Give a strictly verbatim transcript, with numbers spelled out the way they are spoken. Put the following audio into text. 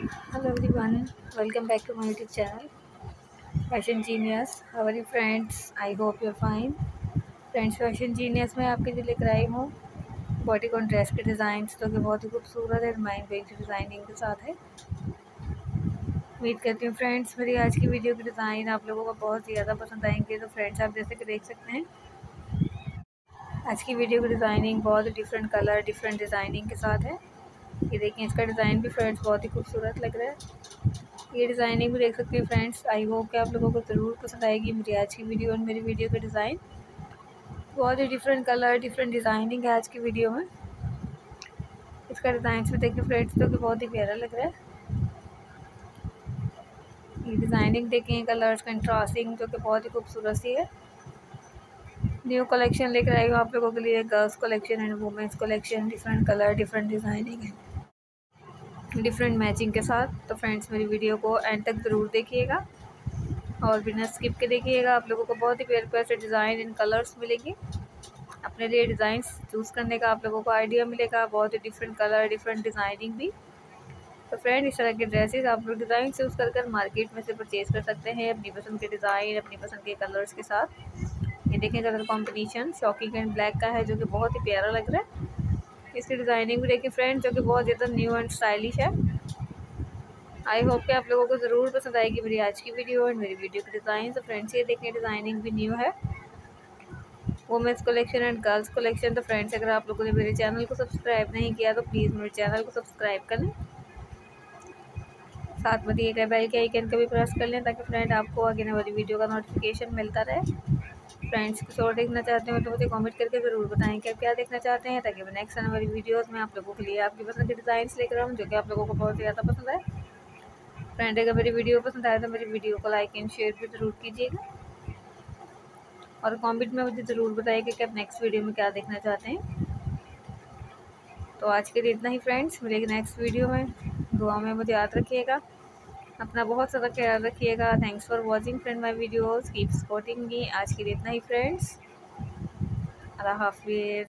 Hello everyone, welcome back to my YouTube channel Fashion Genius. How are you friends? I hope you're fine. Friends fashion genius में आपके लिए लेकर आई हूँ bodycon dress के design जो कि बहुत ही खूबसूरत है, माइंड ब्लोइंग डिज़ाइनिंग के साथ है। उम्मीद करती हूँ फ्रेंड्स मेरी आज की वीडियो के डिज़ाइन आप लोगों को बहुत ही ज़्यादा पसंद आएंगे। तो फ्रेंड्स आप जैसे कि देख सकते हैं आज की वीडियो की डिज़ाइनिंग बहुत डिफरेंट कलर डिफरेंट डिज़ाइनिंग के साथ है। ये देखिए इसका डिज़ाइन भी फ्रेंड्स बहुत ही खूबसूरत लग रहा है। ये डिज़ाइनिंग भी देख सकते हैं फ्रेंड्स। आई होप कि आप लोगों को ज़रूर पसंद आएगी मेरी आज की वीडियो और मेरी वीडियो का डिज़ाइन। बहुत ही डिफरेंट कलर डिफरेंट डिज़ाइनिंग है आज की वीडियो में। इसका डिज़ाइन भी देखिए फ्रेंड्स जो कि बहुत ही प्यारा लग रहा है। ये डिज़ाइनिंग देखें, कलर्स कंट्रास्टिंग जो कि बहुत ही खूबसूरत सी है। न्यू कलेक्शन लेकर आई हूँ आप लोगों के लिए, girls collection and women's collection. Different colour different designing है, डिफरेंट मैचिंग के साथ। तो फ्रेंड्स मेरी वीडियो को एंड तक ज़रूर देखिएगा और बिना स्किप के देखिएगा। आप लोगों को बहुत ही प्यारे प्यारे से डिज़ाइन इन कलर्स मिलेंगे। अपने लिए डिज़ाइंस चूज़ करने का आप लोगों को आइडिया मिलेगा। बहुत ही डिफरेंट कलर डिफरेंट डिज़ाइनिंग भी। तो फ्रेंड इस तरह के ड्रेसेस आप लोग डिज़ाइन चूज़ कर कर मार्केट में से परचेज़ कर सकते हैं अपनी पसंद के डिज़ाइन अपनी पसंद के कलर्स के साथ। ये देखें colour combination shocking and black का है जो कि बहुत ही प्यारा लग रहा है। इसकी डिज़ाइनिंग भी देखिए फ्रेंड जो कि बहुत ज़्यादा न्यू एंड स्टाइलिश है। आई होप कि आप लोगों को ज़रूर पसंद आएगी मेरी आज की वीडियो और मेरी वीडियो की डिज़ाइन। तो फ्रेंड्स ये देखें डिज़ाइनिंग भी न्यू है, women's collection and girls collection. तो फ्रेंड्स अगर आप लोगों ने मेरे चैनल को सब्सक्राइब नहीं किया तो प्लीज़ मेरे चैनल को सब्सक्राइब कर लें, साथ में दिए गए बेल के आइकन का भी प्रेस कर लें ताकि फ्रेंड आपको आगे आने वाली वीडियो का नोटिफिकेशन मिलता रहे। फ्रेंड्स कुछ और देखना चाहते हो तो मुझे कमेंट करके ज़रूर बताएं कि आप क्या देखना चाहते हैं ताकि मैं नेक्स्ट आने वाली वीडियोज़ में आप लोगों के लिए आपकी पसंद के डिज़ाइंस लेकर आऊँ जो कि आप लोगों को बहुत ज़्यादा पसंद है। फ्रेंड अगर मेरी वीडियो पसंद आए तो मेरी वीडियो को लाइक एंड शेयर भी ज़रूर कीजिएगा और कमेंट में मुझे ज़रूर बताइए कि आप नेक्स्ट वीडियो में क्या देखना चाहते हैं। तो आज के लिए इतना ही फ्रेंड्स, मिलेगी नेक्स्ट वीडियो में। दुआ में मुझे याद रखिएगा, अपना बहुत ज़्यादा ख्याल रखिएगा। Thanks for watching friend my videos, keep supporting me. आज के लिए इतना ही फ्रेंड्स, अल्लाह हाफिज़।